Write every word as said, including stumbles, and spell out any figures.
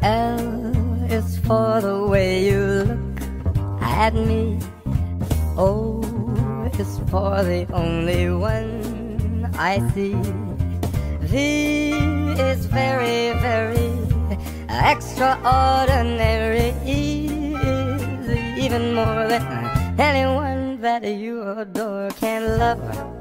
L is for the way you look at me. O is for the only one I see. V is very, very extraordinary. E is even more than anyone that you adore can love.